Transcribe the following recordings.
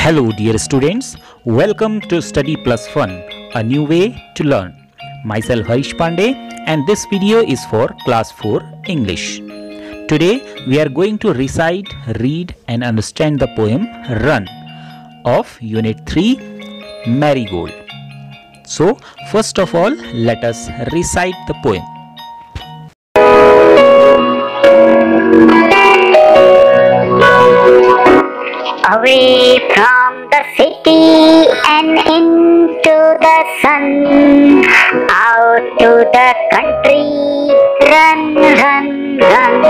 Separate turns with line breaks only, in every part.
Hello dear students, welcome to Study Plus Fun, a new way to learn. Myself Harish Pandey and this video is for class 4 English. Today we are going to recite, read and understand the poem Run of Unit 3 Marigold. So first of all, let us recite the poem.
Away from the city and into the sun, out to the country, run, run, run.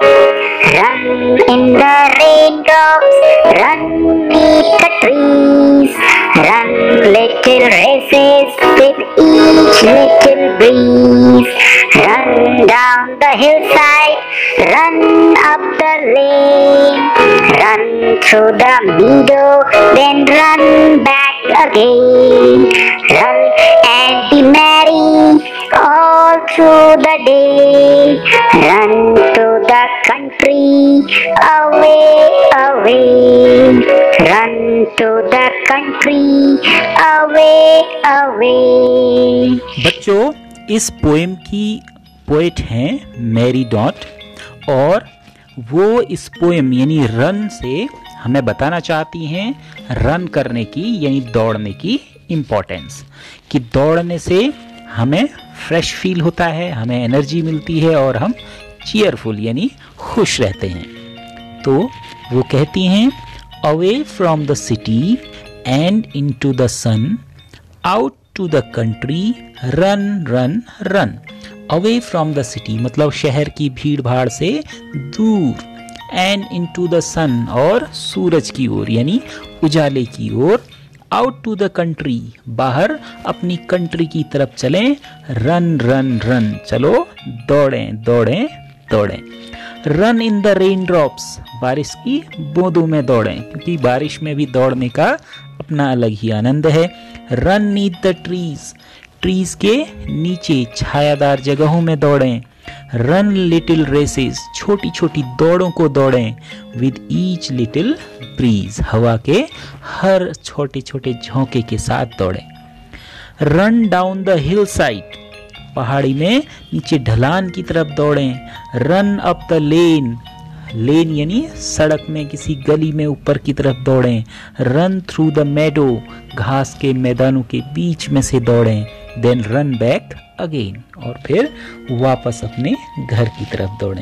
Run in the raindrops, run beneath the trees, run little races with each little breeze. Run down the hillside, run up the lane, run through the meadow, then run back again. Run and be merry all through the day. Run to the country, away, away. Run to the country, away, away.
बच्चों, इस poem की poet हैं Mary dot और वो इस poem यानी run से हमें बताना चाहती हैं रन करने की यानी दौड़ने की इम्पोर्टेंस, कि दौड़ने से हमें फ्रेश फील होता है, हमें एनर्जी मिलती है और हम चीयरफुल यानी खुश रहते हैं। तो वो कहती हैं away from the city and into the sun, out to the country, run run run. Away from the city मतलब शहर की भीड़ भाड़ से दूर, एंड इनटू द सन और सूरज की ओर यानी उजाले की ओर, आउट टू द कंट्री बाहर अपनी कंट्री की तरफ चलें, रन रन रन चलो दौड़ें दौड़ें दौड़ें। Run in the rain drops बारिश की बूंदों में दौड़ें, क्योंकि बारिश में भी दौड़ने का अपना अलग ही आनंद है। Run neath the trees trees के नीचे छायादार जगहों में दौड़ें। रन लिटिल रेसेस छोटी छोटी दौड़ों को दौड़ें, विद ईच लिटिल ब्रीज हवा के हर छोटे छोटे झोंके के साथ दौड़ें। Run down the hill side पहाड़ी में नीचे ढलान की तरफ दौड़ें। Run up the lane lane यानी सड़क में किसी गली में ऊपर की तरफ दौड़ें। रन थ्रू द मेडो घास के मैदानों के बीच में से दौड़ें। देन रन बैक अगेन और फिर वापस अपने घर की तरफ दौड़ें।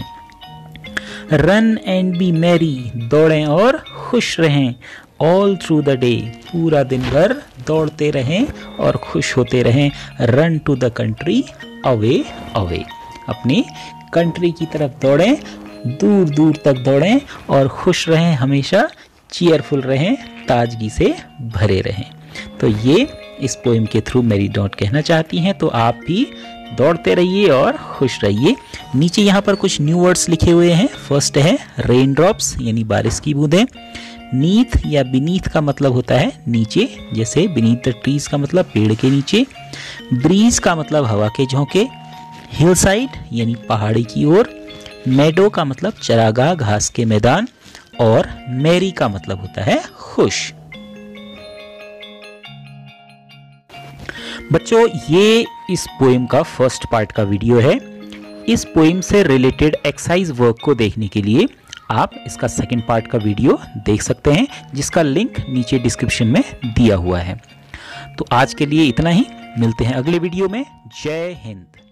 रन एंड बी मैरी दौड़ें और खुश रहें। ऑल थ्रू द डे पूरा दिन भर दौड़ते रहें और खुश होते रहें। Run to the country, away away अपनी कंट्री की तरफ दौड़ें, दूर दूर तक दौड़ें और खुश रहें, हमेशा चीयरफुल रहें, ताजगी से भरे रहें। तो ये इस पोएम के थ्रू मैरी डॉट कहना चाहती हैं। तो आप भी दौड़ते रहिए और खुश रहिए। नीचे यहाँ पर कुछ न्यू वर्ड्स लिखे हुए हैं। फर्स्ट है रेन ड्रॉप्स यानी बारिश की बूंदें। नीथ या बीनीथ का मतलब होता है नीचे, जैसे बीनीथ द ट्रीज का मतलब पेड़ के नीचे। ब्रीज का मतलब हवा के झोंके। हिल साइड यानी पहाड़ी की ओर। मेडो का मतलब चरागाह घास के मैदान। और मैरी का मतलब होता है खुश। बच्चों, ये इस पोएम का फर्स्ट पार्ट का वीडियो है। इस पोएम से रिलेटेड एक्सरसाइज वर्क को देखने के लिए आप इसका सेकंड पार्ट का वीडियो देख सकते हैं, जिसका लिंक नीचे डिस्क्रिप्शन में दिया हुआ है। तो आज के लिए इतना ही, मिलते हैं अगले वीडियो में। जय हिंद।